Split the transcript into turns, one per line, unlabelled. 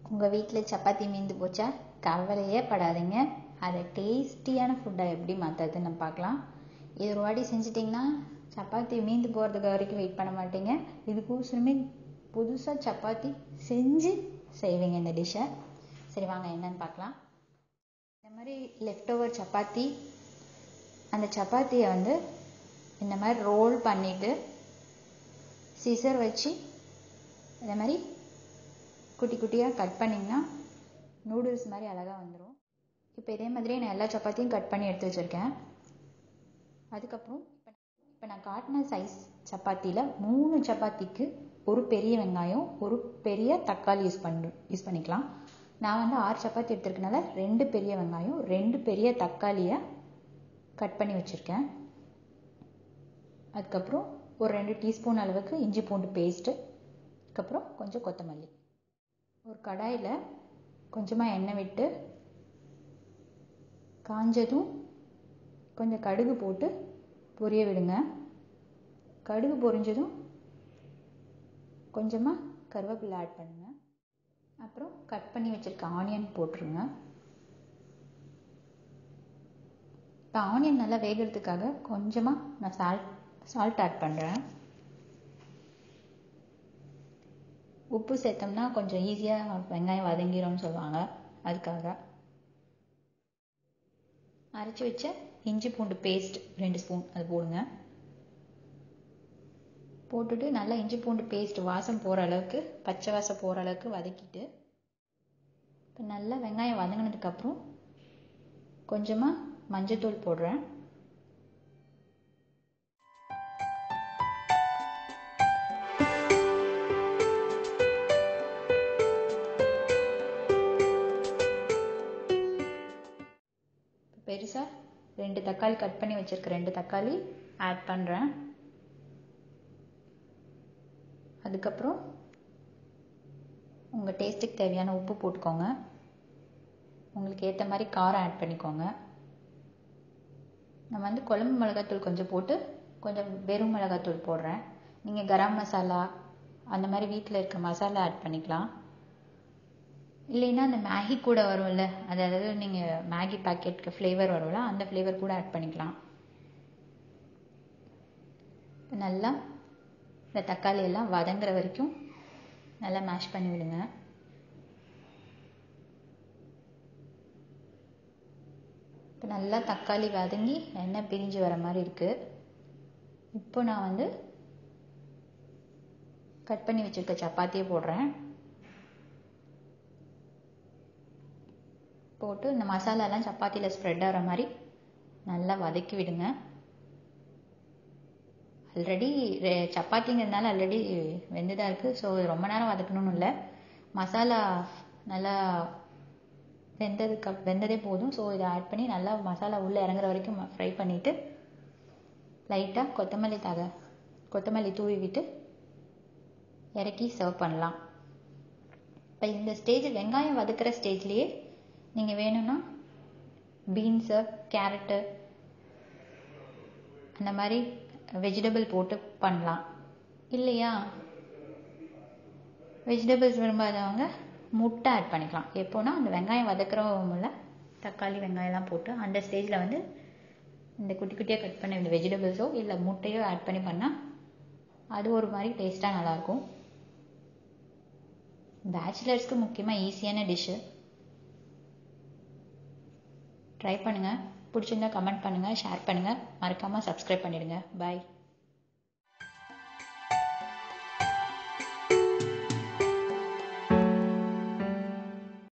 உங்கள் வீட்டில் சப்பாத்தி மீந்து போச்சா? கவலையே படாதீங்க. அதை டேஸ்டியான ஃபுட்டாக எப்படி மாற்றுறதுன்னு நம்ம பார்க்கலாம். இது ஒரு வாட்டி செஞ்சிட்டிங்கன்னா சப்பாத்தி மீந்து போகிறதுக்கு வரைக்கும் வெயிட் பண்ண மாட்டீங்க. இதுக்கோசரமே புதுசாக சப்பாத்தி செஞ்சு செய்வீங்க இந்த டிஷ்ஷை. சரி வாங்க என்னன்னு பார்க்கலாம். இந்த மாதிரி லெஃப்ட் ஓவர் சப்பாத்தி, அந்த சப்பாத்தியை இந்த மாதிரி ரோல் பண்ணிவிட்டு சிசர் வச்சு இந்த மாதிரி குட்டி குட்டியாக கட் பண்ணிங்கன்னா நூடுல்ஸ் மாதிரி அழகாக வந்துடும். இப்போ இதே மாதிரியே நான் எல்லா சப்பாத்தியும் கட் பண்ணி எடுத்து வச்சுருக்கேன். அதுக்கப்புறம் இப்போ நான் காட்டின சைஸ் சப்பாத்தியில் 3 சப்பாத்திக்கு ஒரு பெரிய வெங்காயம், ஒரு பெரிய தக்காளி யூஸ் பண்ணிக்கலாம். நான் 6 சப்பாத்தி எடுத்துருக்கனால 2 பெரிய வெங்காயம், 2 பெரிய தக்காளியை கட் பண்ணி வச்சுருக்கேன். அதுக்கப்புறம் ஒரு 2 டீஸ்பூன் அளவுக்கு இஞ்சி பூண்டு பேஸ்ட்டு, அதுக்கப்புறம் கொஞ்சம் கொத்தமல்லி. ஒரு கடாயில் கொஞ்சமாக எண்ணெய் விட்டு காஞ்சதும் கொஞ்சம் கடுகு போட்டு பொரிய விடுங்க. கடுகு பொரிஞ்சதும் கொஞ்சமாக கருவேப்பிலை ஆட் பண்ணுங்க. அப்புறம் கட் பண்ணி வச்சுருக்க ஆனியன் போட்டுருங்க. இப்போ ஆனியன் நல்லா வேகிறதுக்காக கொஞ்சமாக நான் சால்ட் ஆட் பண்ணுறேன். உப்பு சேர்த்தோம்னா கொஞ்சம் ஈஸியாக வெங்காயம் வதங்கிடும்னு சொல்லுவாங்க, அதுக்காக. அரைச்சி வச்ச இஞ்சி பூண்டு பேஸ்ட் 2 ஸ்பூன் அது போடுங்க. போட்டுட்டு நல்லா இஞ்சி பூண்டு பேஸ்ட் வாசம் போகிற அளவுக்கு, பச்சை வாசம் போகிற அளவுக்கு வதக்கிட்டு, இப்போ நல்லா வெங்காயம் வதங்கினதுக்கப்புறம் கொஞ்சமாக மஞ்சத்தூள் போடுறேன். பெருசாக 2 தக்காளி கட் பண்ணி வச்சுருக்க 2 தக்காளி ஆட் பண்ணுறேன். அதுக்கப்புறம் உங்கள் டேஸ்ட்டுக்கு தேவையான உப்பு போட்டுக்கோங்க. உங்களுக்கு ஏற்ற மாதிரி காரம் ஆட் பண்ணிக்கோங்க. நான் குழம்பு மிளகாத்தூள் கொஞ்சம் போட்டு கொஞ்சம் வெறும் மிளகாத்தூள் போடுறேன். நீங்கள் கரம் மசாலா அந்த மாதிரி வீட்டில் இருக்க மசாலா ஆட் பண்ணிக்கலாம். இல்லைன்னா அந்த மேகி கூட வரும்ல, அதாவது நீங்கள் மேகி பேக்கெட்டுக்கு ஃப்ளேவர் வரும்ல, அந்த ஃப்ளேவர் கூட ஆட் பண்ணிக்கலாம். இப்போ நல்லா இந்த தக்காளி எல்லாம் வதங்குற வரைக்கும் நல்லா மேஷ் பண்ணி விடுங்க. இப்போ நல்லா தக்காளி வதங்கி எண்ணெய் பிரிஞ்சு வர மாதிரி இருக்குது. இப்போ நான் கட் பண்ணி வச்சுருக்க சப்பாத்தியை போடுறேன். போட்டு இந்த மசாலாலாம் சப்பாத்தியில் ஸ்ப்ரெட் ஆகிற மாதிரி நல்லா வதக்கி விடுங்க. ஆல்ரெடி சப்பாத்திங்கிறதுனால ஆல்ரெடி வெந்துதான் இருக்குது. ஸோ ரொம்ப நேரம் வதக்கணும்னு இல்லை. மசாலா நல்லா வெந்ததே போதும். ஸோ இதை ஆட் பண்ணி நல்லா மசாலா உள்ளே இறங்குற வரைக்கும் ஃப்ரை பண்ணிவிட்டு லைட்டாக கொத்தமல்லி தூவி விட்டு இறக்கி சர்வ் பண்ணலாம். இப்போ இந்த ஸ்டேஜ் வெங்காயம் வதக்கிற ஸ்டேஜ்லேயே நீங்கள் வேணும்னா பீன்ஸு, கேரட்டு அந்த மாதிரி வெஜிடபிள் போட்டு பண்ணலாம். இல்லையா, வெஜிடபிள்ஸ் விரும்பாதவங்க முட்டை ஆட் பண்ணிக்கலாம். எப்போனா அந்த வெங்காயம் வதக்குறவங்கள தக்காளி வெங்காயம்லாம் போட்டு அந்த ஸ்டேஜில் இந்த குட்டி குட்டியாக கட் பண்ண இந்த வெஜிடபிள்ஸோ இல்லை முட்டையோ ஆட் பண்ணி பண்ணால் அது ஒரு மாதிரி டேஸ்ட்டாக நல்லாயிருக்கும். பேச்சுலர்ஸ்க்கு முக்கியமாக ஈஸியான டிஷ்ஷு. ட்ரை பண்ணுங்கள். பிடிச்சிருந்தா கமெண்ட் பண்ணுங்கள், ஷேர் பண்ணுங்கள், மறக்காமல் சப்ஸ்கிரைப் பண்ணிடுங்க. பாய்.